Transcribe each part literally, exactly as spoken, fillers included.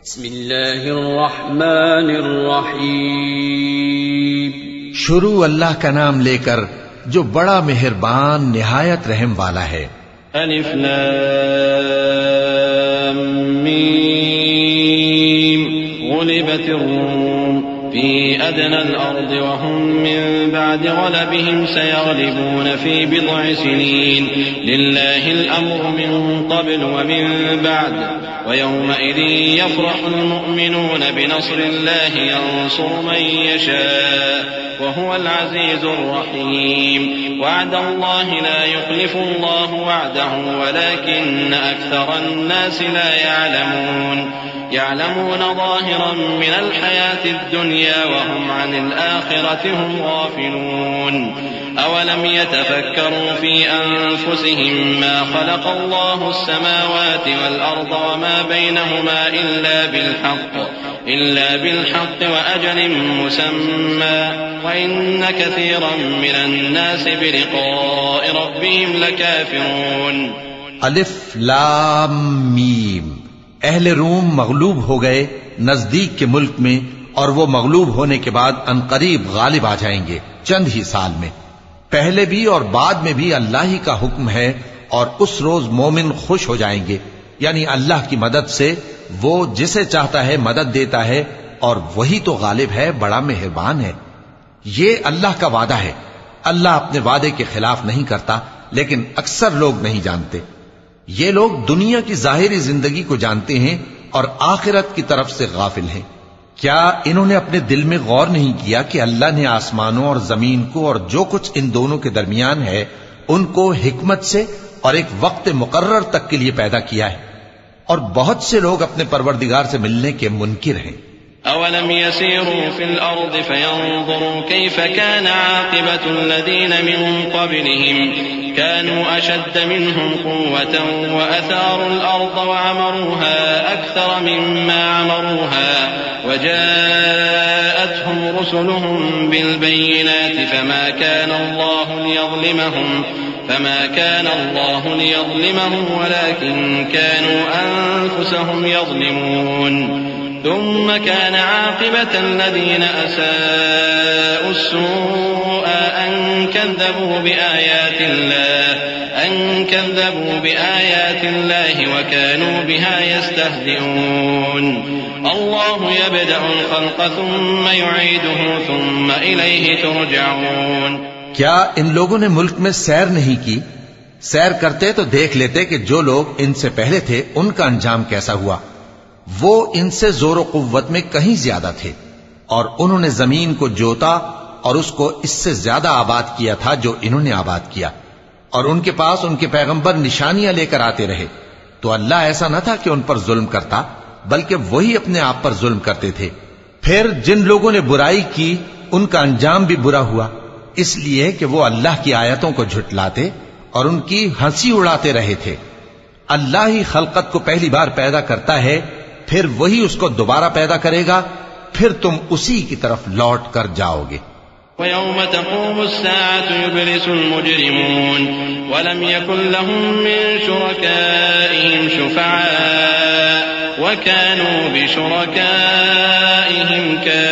بسم اللہ الرحمن الرحیم. شروع اللہ کا نام لے کر جو بڑا مہربان نہایت رحم والا ہے. الف لام میم. غلبت الروم في أدنى الأرض وهم من بعد غلبهم سيغلبون في بضع سنين لله الأمر من قبل ومن بعد ويومئذ يفرح المؤمنون بنصر الله ينصر من يشاء وهو العزيز الرحيم. وعد الله لا يخلف الله وعده ولكن أكثر الناس لا يعلمون. يعلمون ظاهرا من الحياة الدنيا وهم عن الآخرة هم غافلون. أولم يتفكروا في أنفسهم ما خلق الله السماوات والأرض وما بينهما إلا بالحق إلا بالحق وأجل مسمى وإن كثيرا من الناس بلقاء ربهم لكافرون. الف لام میم. اہل روم مغلوب ہو گئے نزدیک کے ملک میں، اور وہ مغلوب ہونے کے بعد عنقریب غالب آ جائیں گے چند ہی سال میں. پہلے بھی اور بعد میں بھی اللہ ہی کا حکم ہے، اور اس روز مومن خوش ہو جائیں گے، یعنی اللہ کی مدد سے وہ جسے چاہتا ہے مدد دیتا ہے، اور وہی تو غالب ہے، بڑا مہربان ہے. یہ اللہ کا وعدہ ہے. اللہ اپنے وعدے کے خلاف نہیں کرتا، لیکن اکثر لوگ نہیں جانتے. یہ لوگ دنیا کی ظاہری زندگی کو جانتے ہیں اور آخرت کی طرف سے غافل ہیں. کیا انہوں نے اپنے دل میں غور نہیں کیا کہ اللہ نے آسمانوں اور زمین کو اور جو کچھ ان دونوں کے درمیان ہے ان کو حکمت سے اور ایک وقت مقرر تک کے لیے پیدا کیا ہے، اور بہت سے لوگ اپنے پروردگار سے ملنے کے منکر ہیں. أولم يسيروا في الأرض فينظروا كيف كان عاقبة الذين من قبلهم كانوا أشد منهم قوة وأثاروا الأرض وعمروها أكثر مما عمروها وجاءتهم رسلهم بالبينات فما كان الله ليظلمهم فما كان الله ليظلمهم ولكن كانوا أنفسهم يظلمون. ثم كان عاقبة الذين أساءوا السوء أن كذبوا بآيات الله أن كذبوا بآيات الله وكانوا بها يستهزئون. الله يبدأ الخلق ثم يعيده ثم إليه ترجعون. کیا ان لوگوں نے ملک میں سیر نہیں کی؟ سیر کرتے تو دیکھ لیتے کہ جو لوگ ان سے پہلے تھے ان کا انجام کیسا ہوا. وہ ان سے زور و قوت میں کہیں زیادہ تھے، اور انہوں نے زمین کو جوتا اور اس کو اس سے زیادہ آباد کیا تھا جو انہوں نے آباد کیا، اور ان کے پاس ان کے پیغمبر نشانیاں لے کر آتے رہے. تو اللہ ایسا نہ تھا کہ ان پر ظلم کرتا، بلکہ وہی اپنے آپ پر ظلم کرتے تھے. پھر جن لوگوں نے برائی کی ان کا انجام بھی برا ہوا، اس لیے کہ وہ اللہ کی آیتوں کو جھٹلاتے اور ان کی ہنسی اڑاتے رہے تھے. اللہ ہی خلقت کو پہلی بار پیدا کرتا ہے، پھر وہی اس کو دوبارہ پیدا کرے گا، پھر تم اسی کی طرف لوٹ کر جاؤ گے. وَيَوْمَ تَقُومُ السَّاعَةُ يُبْلِسُ الْمُجْرِمُونَ وَلَمْ يَكُنْ لَهُم مِّن شُرَكَائِهِمْ شُفَعَاءُ وَكَانُوا بِشُرَكَائِهِمْ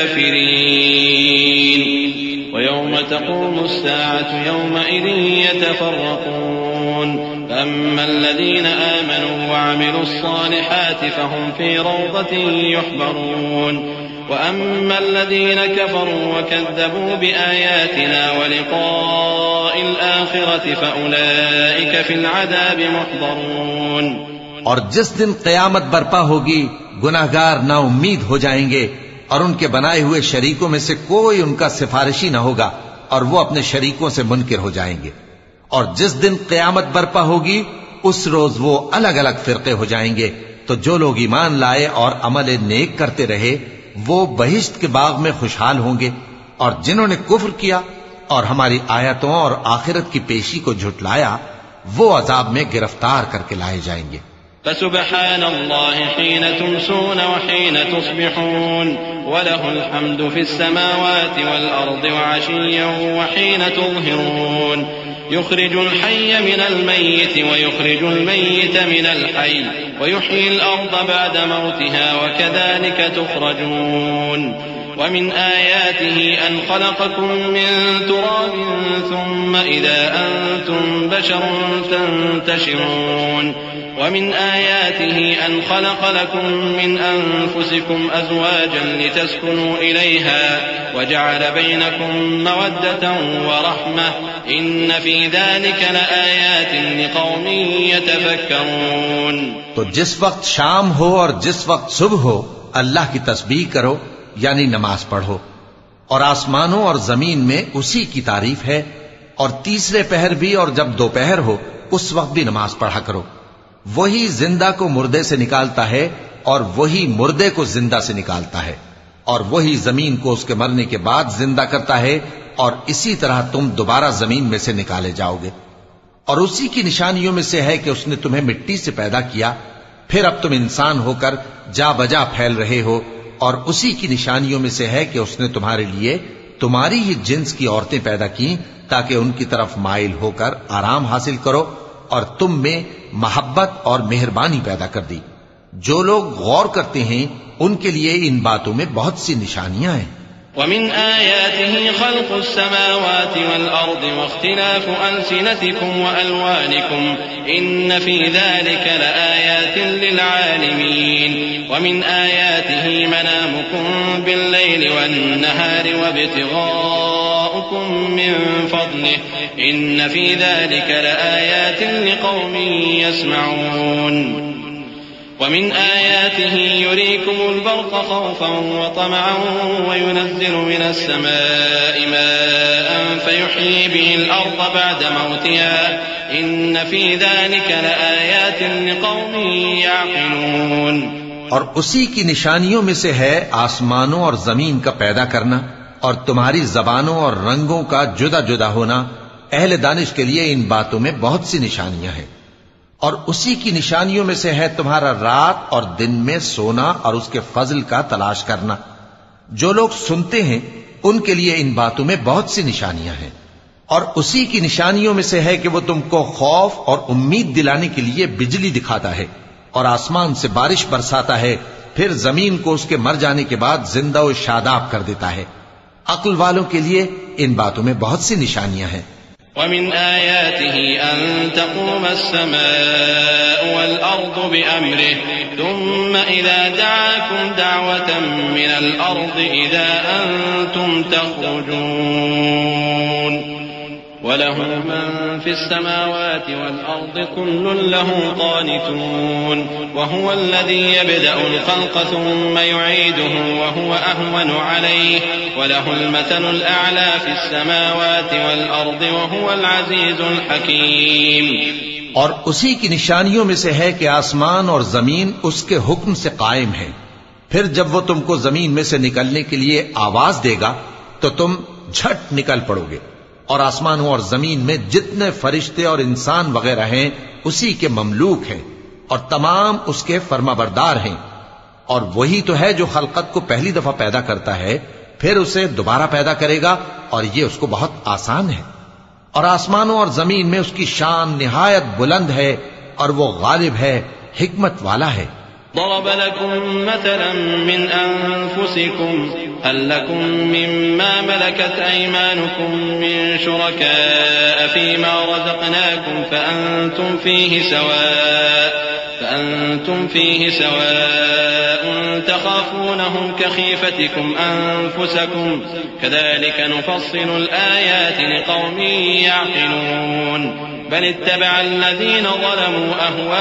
كَافِرِينَ. وَيَوْمَ تَقُومُ السَّاعَةُ يَوْمَئِذٍ يَتَفَرَّقُونَ. فأما الذين آمنوا وعملوا الصالحات فهم في روضة يحبرون وأما الذين كفروا وكذبوا بآياتنا ولقاء الآخرة فأولئك في العذاب محضرون. اور جس دن قیامت برپا ہوگی گناہگار نا امید ہو جائیں گے، اور ان کے بنائے ہوئے شریکوں میں سے کوئی ان کا سفارشی نہ ہوگا، اور وہ اپنے شریکوں سے منکر ہو جائیں گے. اور جس دن قیامت برپا ہوگی اس روز وہ الگ الگ فرقے ہو جائیں گے. تو جو لوگ ایمان لائے اور عمل نیک کرتے رہے وہ بہشت کے باغ میں خوشحال ہوں گے، اور جنہوں نے کفر کیا اور ہماری آیتوں اور آخرت کی پیشی کو جھٹلایا وہ عذاب میں گرفتار کر کے لائے جائیں گے. فسبحان الله حين تمسون وحين تصبحون وله الحمد في السماوات والأرض وعشيا وحين تظهرون. يخرج الحي من الميت ويخرج الميت من الحي ويحيي الأرض بعد موتها وكذلك تخرجون ومن آياته أن خلقكم من تراب ثم إذا أنتم بشر تنتشرون ومن آياته أن خلق لكم من أنفسكم أزواجا لتسكنوا إليها وجعل بينكم مودة ورحمة إن في ذلك لآيات لقوم يتفكرون. تو جس وقت شام ہو اور جس وقت صبح ہو اللہ کی تسبیح کرو یعنی نماز پڑھو، اور آسمانوں اور زمین میں اسی کی تعریف ہے، اور تیسرے پہر بھی اور جب دوپہر ہو اس وقت بھی نماز پڑھا کرو. وہی زندہ کو مردے سے نکالتا ہے اور وہی مردے کو زندہ سے نکالتا ہے، اور وہی زمین کو اس کے مرنے کے بعد زندہ کرتا ہے، اور اسی طرح تم دوبارہ زمین میں سے نکالے جاؤ گے. اور اسی کی نشانیوں میں سے ہے کہ اس نے تمہیں مٹی سے پیدا کیا، پھر اب تم انسان ہو کر جا بجا پھیل رہے ہو. اور اسی کی نشانیوں میں سے ہے کہ اس نے تمہارے لیے تمہاری ہی جنس کی عورتیں پیدا کی تاکہ ان کی طرف مائل ہو کر آرام حاصل کرو، اور تم میں محبت اور مہربانی پیدا کر دی. جو لوگ غور کرتے ہیں ان کے لیے ان باتوں میں بہت سی نشانیاں ہیں. ومن آياته خلق السماوات والأرض واختلاف ألسنتكم وألوانكم إن في ذلك لآيات للعالمين. ومن آياته منامكم بالليل والنهار وابتغاؤكم من فضله إن في ذلك لآيات لقوم يسمعون. ومن آياته يريكم البرق خوفا وطمعا وينزل من السماء ماء فيحيي به الأرض بعد موتها إن في ذلك لآيات لقوم يعقلون. اور اسی کی نشانیوں میں سے ہے آسمانوں اور زمین کا پیدا کرنا اور تمہاری زبانوں اور رنگوں کا جدا جدا ہونا. اہل دانش کے لیے ان باتوں میں بہت سی نشانیاں ہیں. اور اسی کی نشانیوں میں سے ہے تمہارا رات اور دن میں سونا اور اس کے فضل کا تلاش کرنا. جو لوگ سنتے ہیں ان کے لیے ان باتوں میں بہت سی نشانیاں ہیں. اور اسی کی نشانیوں میں سے ہے کہ وہ تم کو خوف اور امید دلانے کے لیے بجلی دکھاتا ہے اور آسمان سے بارش برساتا ہے، پھر زمین کو اس کے مر جانے کے بعد زندہ و شاداب کر دیتا ہے. عقل والوں کے لیے ان باتوں میں بہت سی نشانیاں ہیں. ومن آياته أن تقوم السماء والأرض بأمره ثم إذا دعاكم دعوة من الأرض إذا أنتم تخرجون وله من في السماوات والأرض كل له قانتون وهو الذي يبدأ الخلق ثم يعيده وهو أهون عليه وله المثل الأعلى في السماوات والأرض وهو العزيز الحكيم. اور اسی کی نشانیوں میں سے ہے کہ آسمان اور زمین اس کے حکم سے قائم ہے. پھر جب وہ تم کو زمین میں سے نکلنے کے لیے آواز دے گا تو تم جھٹ نکل پڑو گے. اور آسمانوں اور زمین میں جتنے فرشتے اور انسان وغیرہ ہیں اسی کے مملوک ہیں اور تمام اس کے فرما بردار ہیں. اور وہی تو ہے جو خلقت کو پہلی دفعہ پیدا کرتا ہے پھر اسے دوبارہ پیدا کرے گا، اور یہ اس کو بہت آسان ہے. اور آسمانوں اور زمین میں اس کی شان نہایت بلند ہے اور وہ غالب ہے، حکمت والا ہے. ضرب لكم مثلا من أنفسكم هل لكم مما ملكت أيمانكم من شركاء فيما رزقناكم فأنتم فيه سواء فأنتم فيه سواء تخافونهم كخيفتكم أنفسكم كذلك نفصل الآيات لقوم يعقلون. بل اتبع الذين ظلموا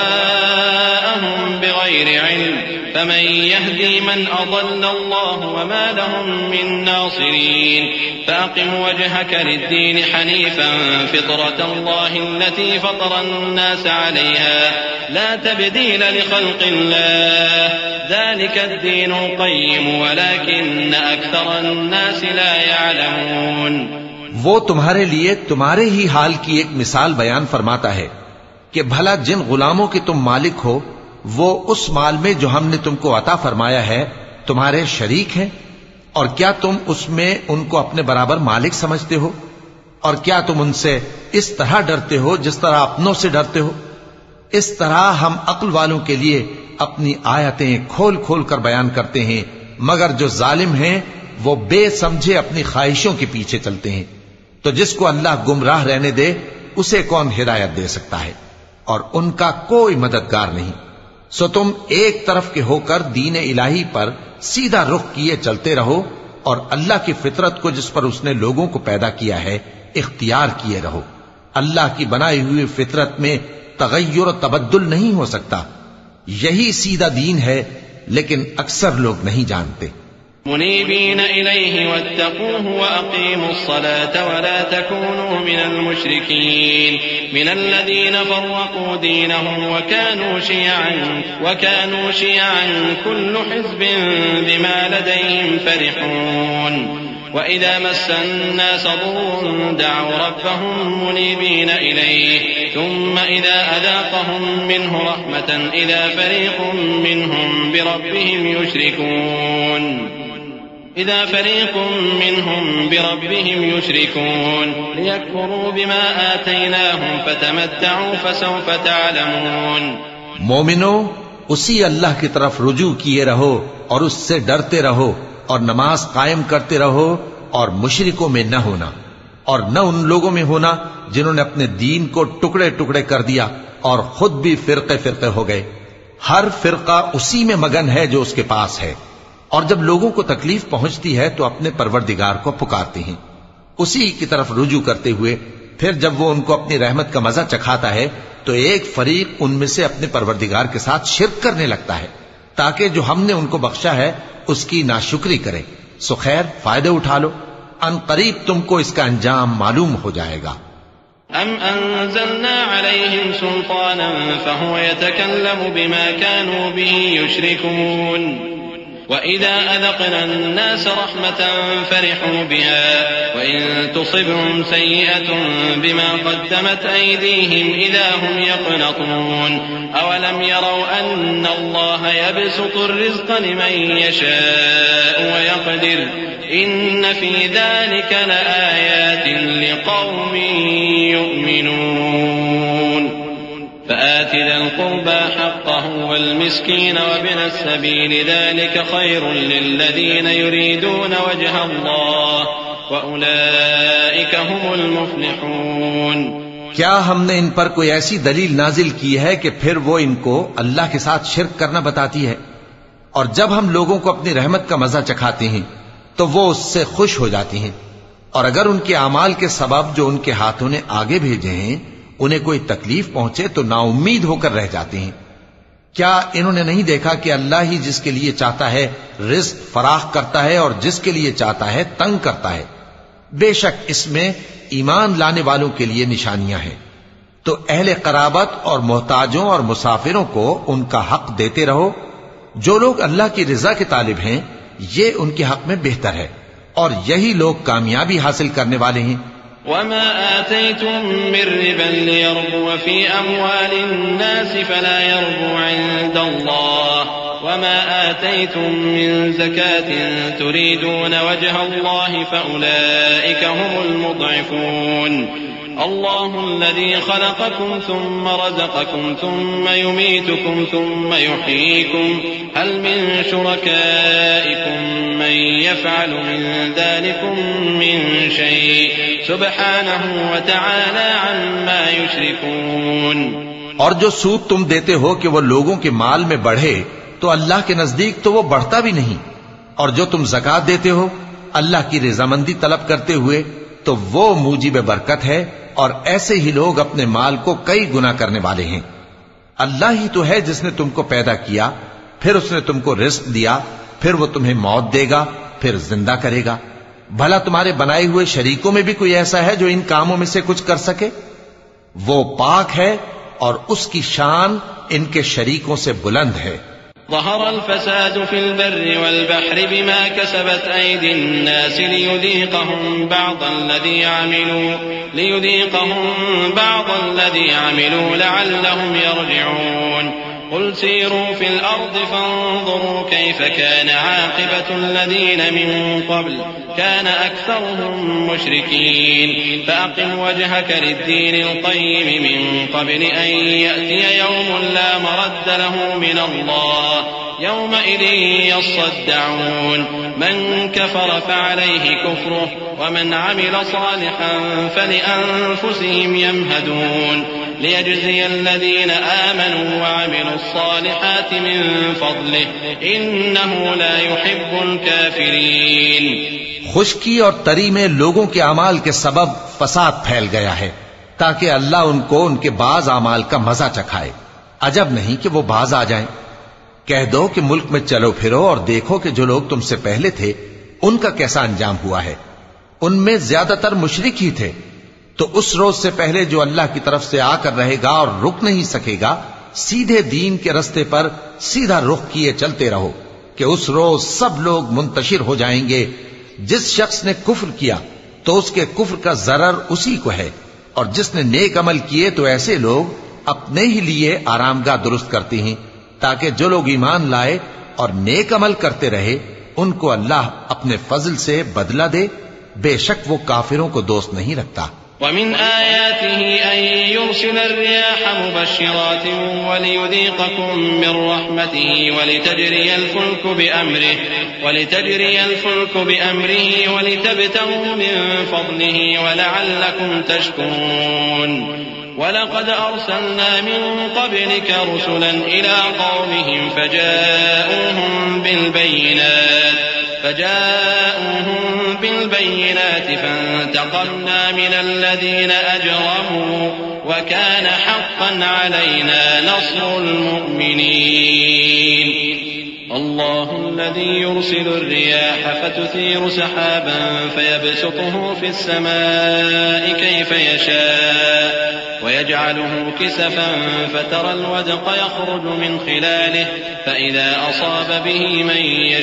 أهواءهم بغير علم فمن يهدي من أضل الله وما لهم من ناصرين. فأقم وجهك للدين حنيفا فطرة الله التي فطر الناس عليها لا تبديل لخلق الله ذلك الدين القيم ولكن أكثر الناس لا يعلمون. وہ تمہارے لیے تمہارے ہی حال کی ایک مثال بیان فرماتا ہے کہ بھلا جن غلاموں کے تم مالک ہو وہ اس مال میں جو ہم نے تم کو عطا فرمایا ہے تمہارے شریک ہیں، اور کیا تم اس میں ان کو اپنے برابر مالک سمجھتے ہو؟ اور کیا تم ان سے اس طرح ڈرتے ہو جس طرح اپنوں سے ڈرتے ہو؟ اس طرح ہم عقل والوں کے لیے اپنی آیتیں کھول کھول کر بیان کرتے ہیں، مگر جو ظالم ہیں وہ بے سمجھے اپنی خواہشوں کے پیچھے چلتے ہیں۔ تو جس کو اللہ گمراہ رہنے دے اسے کون ہدایت دے سکتا ہے، اور ان کا کوئی مددگار نہیں۔ سو تم ایک طرف کے ہو کر دین الہی پر سیدھا رخ کیے چلتے رہو، اور اللہ کی فطرت کو جس پر اس نے لوگوں کو پیدا کیا ہے اختیار کیے رہو۔ اللہ کی بنائی ہوئی فطرت میں تغیر و تبدل نہیں ہو سکتا، یہی سیدھا دین ہے، لیکن اکثر لوگ نہیں جانتے۔ منيبين إليه واتقوه وأقيموا الصلاة ولا تكونوا من المشركين من الذين فرقوا دينهم وكانوا شيعا وكانوا شيعا كل حزب بما لديهم فرحون وإذا مس الناس ضر دعوا ربهم منيبين إليه ثم إذا أذاقهم منه رحمة إذا فريق منهم بربهم يشركون إذا فريق منهم بربهم يشركون ليكفروا بما آتيناهم فتمتعوا فسوف تعلمون۔ مومنو، اسی اللہ کی طرف رجوع کیے رہو اور اس سے ڈرتے رہو، اور نماز قائم کرتے رہو، اور مشرکوں میں نہ ہونا، اور نہ ان لوگوں میں ہونا جنہوں نے اپنے دین کو ٹکڑے ٹکڑے کر دیا اور خود بھی فرقے فرقے ہو گئے۔ ہر فرقہ اسی میں مگن ہے جو اس کے پاس ہے، اور جب لوگوں کو تکلیف پہنچتی ہے تو اپنے پروردگار کو پکارتے ہیں، اسی کی طرف رجوع کرتے ہوئے پھر جب وہ ان کو اپنی رحمت کا مزہ چکھاتا ہے تو ایک فریق ان میں سے اپنے پروردگار کے ساتھ شرک کرنے لگتا ہے تاکہ جو ہم نے ان کو بخشا ہے اس کی ناشکری کرے۔ سو خیر، فائدے اٹھا لو، ان قریب تم کو اس کا انجام معلوم ہو جائے گا۔ أم أنزلنا عليهم سلطانا فهو يتكلم بما كانوا به يشركون وإذا أذقنا الناس رحمة فرحوا بها وإن تصبهم سيئة بما قدمت أيديهم إذا هم يقنطون أولم يروا أن الله يبسط الرزق لمن يشاء ويقدر إن في ذلك لآيات لقوم يؤمنون فآت ذا القربى حقه والمسكين وابن السبيل ذلك خير للذين يريدون وجه الله وأولئك هم المفلحون۔ کیا ہم نے ان پر کوئی ایسی دلیل نازل کی ہے کہ پھر وہ ان کو اللہ کے ساتھ شرک کرنا بتاتی ہے؟ اور جب ہم لوگوں کو اپنی رحمت کا مزہ چکھاتے ہیں تو وہ اس سے خوش ہو جاتی ہیں، اور اگر ان کے اعمال کے سبب جو ان کے ہاتھوں نے آگے بھیجے ہیں انہیں کوئی تکلیف پہنچے تو نا امید ہو کر رہ جاتے ہیں۔ کیا انہوں نے نہیں دیکھا کہ اللہ ہی جس کے لیے چاہتا ہے رزق فراخ کرتا ہے اور جس کے لیے چاہتا ہے تنگ کرتا ہے؟ بے شک اس میں ایمان لانے والوں کے لیے نشانیاں ہیں۔ تو اہل قرابت اور محتاجوں اور مسافروں کو ان کا حق دیتے رہو۔ جو لوگ اللہ کی رضا کے طالب ہیں یہ ان کے حق میں بہتر ہے، اور یہی لوگ کامیابی حاصل کرنے والے ہیں۔ وما آتيتم من ربا ليربو في أموال الناس فلا يربو عند الله وما آتيتم من زكاة تريدون وجه الله فأولئك هم المضعفون الله الذي خلقكم ثم رزقكم ثم يميتكم ثم يحييكم هل من شركائكم من يفعل من ذلكم من شيء سبحانه وتعالى عما يشركون۔ اور جو سود تم دیتے ہو کہ وہ لوگوں کے مال میں بڑھے تو اللہ کے نزدیک تو وہ بڑھتا بھی نہیں، اور جو تم زکوٰۃ دیتے ہو اللہ کی رضامندی طلب کرتے ہوئے تو وہ موجب برکت ہے، اور ایسے ہی لوگ اپنے مال کو کئی گنا کرنے والے ہیں۔ اللہ ہی تو ہے جس نے تم کو پیدا کیا، پھر اس نے تم کو رزق دیا، پھر وہ تمہیں موت دے گا، پھر زندہ کرے گا۔ بھلا تمہارے بنائے ہوئے شریکوں میں بھی کوئی ایسا ہے جو ان کاموں میں سے کچھ کر سکے؟ وہ پاک ہے اور اس کی شان ان کے شریکوں سے بلند ہے۔ ظهر الفساد في البر والبحر بما كسبت أيدي الناس ليذيقهم بعض الذي عملوا ليذيقهم بعض الذي عملوا لعلهم يرجعون قل سيروا في الأرض فانظروا كيف كان عاقبة الذين من قبل كان أكثرهم مشركين فأقم وجهك للدين القيم من قبل أن يأتي يوم لا مرد له من الله يومئذ يصدعون من كفر فعليه كفره ومن عمل صالحا فلأنفسهم يمهدون ليجزي الذين آمنوا وعملوا الصالحات من فضله إنه لا يحب الكافرين. خشکی اور تری میں لوگوں کے اعمال کے سبب فساد پھیل گیا ہے تاکہ اللہ ان کو ان کے بعض اعمال کا مزہ چکھائے. عجب نہیں کہ وہ باز آ جائیں. کہہ دو کہ ملک میں چلو پھرو اور دیکھو کہ جو لوگ تم سے پہلے تھے ان کا کیسا انجام ہوا ہے. ان میں زیادہ تر مشرک ہی تھے. تو اس روز سے پہلے جو اللہ کی طرف سے آ کر رہے گا اور رک نہیں سکے گا سیدھے دین کے رستے پر سیدھا رخ کیے چلتے رہو کہ اس روز سب لوگ منتشر ہو جائیں گے. جس شخص نے کفر کیا تو اس کے کفر کا ضرر اسی کو ہے اور جس نے نیک عمل کیے تو ایسے لوگ اپنے ہی لیے آرام گاہ درست کرتے ہیں تاکہ جو لوگ ایمان لائے اور نیک عمل کرتے رہے ان کو اللہ اپنے فضل سے بدلہ دے. بے شک وہ کافروں کو دوست نہیں رکھتا. ومن آياته أن يرسل الرياح مبشرات وليذيقكم من رحمته ولتجري الفلك بأمره ولتجري الفلك بأمره ولتبتغوا من فضله ولعلكم تشكرون. ولقد أرسلنا من قبلك رسلا إلى قومهم فجاءوهم بالبينات فجاءوهم بالبينات فانتقمنا من الذين أجرموا وكان حقا علينا نصر المؤمنين. الله الذي يرسل الرياح فتثير سحابا فيبسطه في السماء كيف يشاء ويجعله كسفا فترى الودق يخرج من خلاله فإذا أصاب به من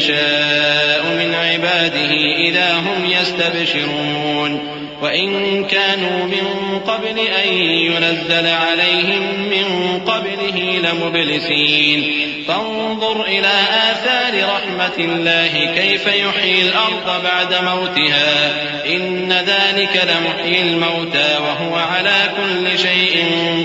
يشاء من عباده إذا هم يستبشرون. وإن كانوا من قبل أن ينزل عليهم من قبله لمبلسين. فانظر إلى آثار رحمة الله كيف يحيي الأرض بعد موتها إن ذلك لمحيي الموتى وهو على كل شيء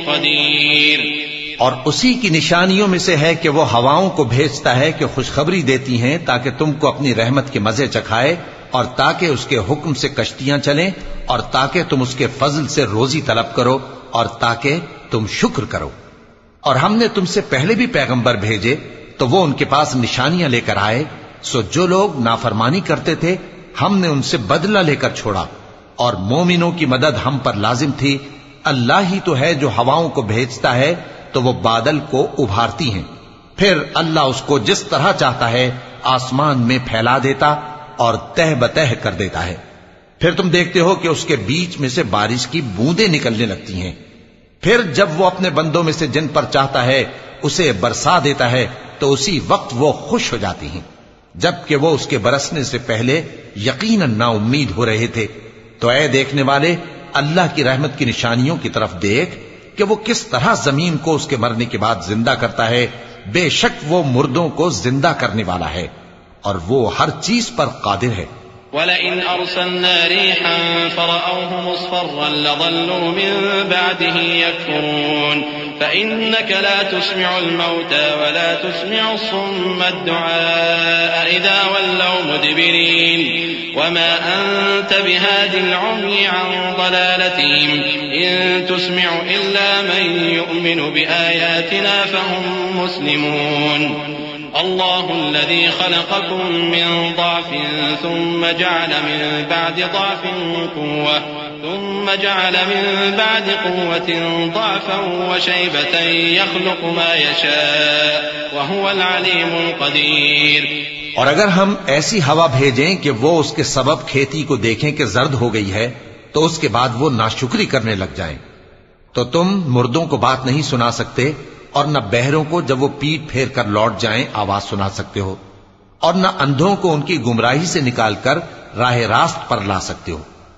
قدير. اور اسی کی نشانیوں میں سے ہے کہ وہ ہواؤں کو بھیجتا ہے کہ خوشخبری دیتی ہیں تاکہ تم کو اپنی رحمت کے مزے چکھائے اور تاکہ اس کے حکم سے کشتیاں چلیں اور تاکہ تم اس کے فضل سے روزی طلب کرو اور تاکہ تم شکر کرو. اور ہم نے تم سے پہلے بھی پیغمبر بھیجے تو وہ ان کے پاس نشانیاں لے کر آئے. سو جو لوگ نافرمانی کرتے تھے ہم نے ان سے بدلہ لے کر چھوڑا اور مومنوں کی مدد ہم پر لازم تھی. اللہ ہی تو ہے جو ہواؤں کو بھیجتا ہے تو وہ بادل کو ابھارتی ہیں پھر اللہ اس کو جس طرح چاہتا ہے آسمان میں پھیلا دیتا اور تہ بتہ کر دیتا ہے. پھر تم دیکھتے ہو کہ اس کے بیچ میں سے بارش کی بوندیں نکلنے لگتی ہیں. پھر جب وہ اپنے بندوں میں سے جن پر چاہتا ہے اسے برسا دیتا ہے تو اسی وقت وہ خوش ہو جاتی ہیں جبکہ وہ اس کے برسنے سے پہلے یقیناً نا امید ہو رہے تھے. تو اے دیکھنے والے اللہ کی رحمت کی نشانیوں کی طرف دیکھ کہ وہ کس طرح زمین کو اس کے مرنے کے بعد زندہ کرتا ہے. بے شک وہ مردوں کو زندہ کرنے والا ہے اور وہ ہر چیز پر قادر ہے. وَلَئِنْ أَرْسَلْنَا رِيحًا فَرَأَوْهُ مُصْفَرًّا لَظَلُّوا مِن بَعْدِهِ يَكْفُرُونَ فَإِنَّكَ لَا تُسْمِعُ الْمَوْتَى وَلَا تُسْمِعُ الصُّمَّ الدُّعَاءَ إِذَا وَلَّوْا مُدْبِرِينَ وَمَا أَنْتَ بِهَادِ الْعُمْيِ عَنْ ضَلَالَتِهِمْ إِن تُسْمِعُ إِلَّا مَن يُؤْمِنُ بِآيَاتِنَا فَهُم مُسْلِمُونَ. الله الذي خلقكم من ضعف ثم جعل من بعد ضعف قوة ثم جعل من بعد قوة ضعفا وشيبة يخلق ما يشاء وهو العليم القدير. اور اگر ہم ایسی ہوا بھیجیں کہ وہ اس کے سبب کھیتی کو دیکھیں کہ زرد ہو گئی ہے تو اس کے بعد وہ ناشکری کرنے لگ جائیں تو تم مردوں کو بات نہیں سنا سکتے اور نہ بہروں کو جب وہ پیٹ پھیر کر لوٹ جائیں آواز سنا سکتے ہو اور نہ اندھوں کو ان کی گمراہی سے نکال کر راہ راست پر لا سکتے ہو.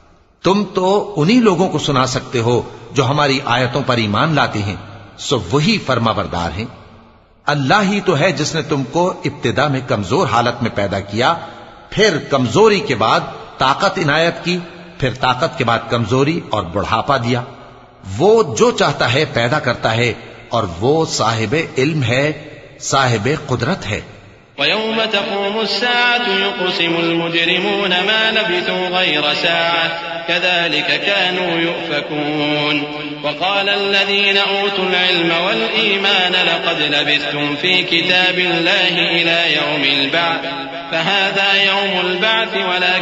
تم تو انہی لوگوں کو سنا سکتے ہو جو ہماری آیتوں پر ایمان لاتے ہیں. سو وہی فرما بردار ہیں. اللہ ہی تو ہے جس نے تم کو ابتدا میں کمزور حالت میں پیدا کیا، پھر کمزوری کے بعد طاقت عنایت کی، پھر طاقت کے بعد کمزوری اور بڑھاپا دیا۔ وہ جو چاہتا ہے پیدا کرتا ہے، اور وہ صاحب علم ہے، صاحب قدرت ہے۔ ويوم تقوم الساعة يقسم المجرمون ما لبثوا غير ساعة كذلك كانوا يؤفكون وقال الذين أوتوا العلم والإيمان لقد لبثتم في كتاب الله إلى يوم البعث فهذا يوم البعث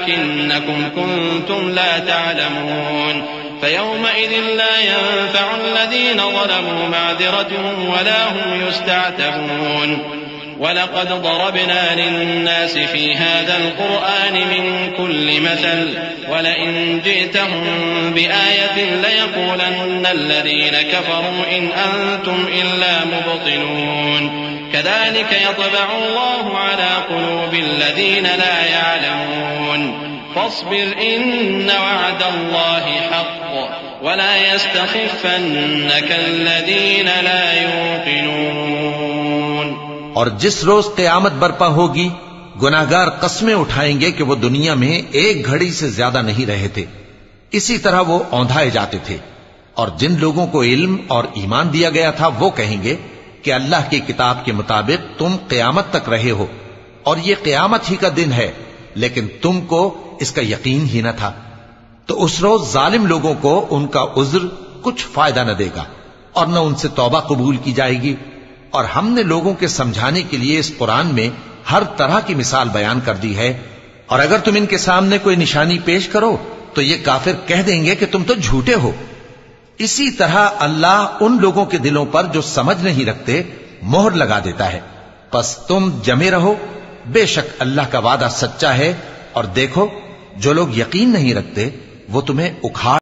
ولكنكم كنتم لا تعلمون فيومئذ لا ينفع الذين ظلموا معذرتهم ولا هم يستعتبون وَلَقَدْ ضَرَبْنَا لِلنَّاسِ فِي هَذَا الْقُرْآنِ مِنْ كُلِّ مَثَلٍ وَلَئِنْ جِئْتَهُمْ بِآيَةٍ لَيَقُولَنَّ الَّذِينَ كَفَرُوا إِنْ أَنْتُمْ إِلَّا مُبْطِلُونَ كَذَلِكَ يَطْبَعُ اللَّهُ عَلَى قُلُوبِ الَّذِينَ لَا يَعْلَمُونَ فَاصْبِرْ إِنَّ وَعْدَ اللَّهِ حَقٌّ وَلَا يَسْتَخِفَّنَّكَ الَّذِينَ لَا يُوقِنُونَ۔ اور جس روز قیامت برپا ہوگی گناہگار قسمیں اٹھائیں گے کہ وہ دنیا میں ایک گھڑی سے زیادہ نہیں رہے تھے، اسی طرح وہ اوندھائے جاتے تھے۔ اور جن لوگوں کو علم اور ایمان دیا گیا تھا وہ کہیں گے کہ اللہ کی کتاب کے مطابق تم قیامت تک رہے ہو، اور یہ قیامت ہی کا دن ہے، لیکن تم کو اس کا یقین ہی نہ تھا۔ تو اس روز ظالم لوگوں کو ان کا عذر کچھ فائدہ نہ دے گا، اور نہ ان سے توبہ قبول کی جائے گی۔ اور ہم نے لوگوں کے سمجھانے کے لیے اس قرآن میں ہر طرح کی مثال بیان کر دی ہے، اور اگر تم ان کے سامنے کوئی نشانی پیش کرو تو یہ کافر کہہ دیں گے کہ تم تو جھوٹے ہو۔ اسی طرح اللہ ان لوگوں کے دلوں پر جو سمجھ نہیں رکھتے مہر لگا دیتا ہے۔ پس تم جمے رہو، بے شک اللہ کا وعدہ سچا ہے، اور دیکھو جو لوگ یقین نہیں رکھتے وہ تمہیں اکھاڑ